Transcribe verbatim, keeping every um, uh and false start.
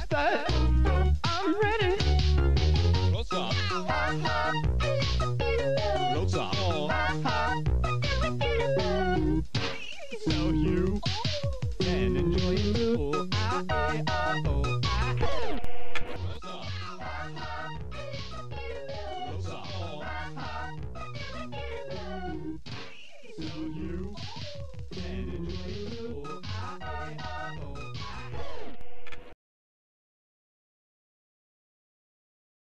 but I'm ready. Close up. Close up. So you can enjoy it too. Ah, eh, ah, oh, ah. Close up. Close up. So you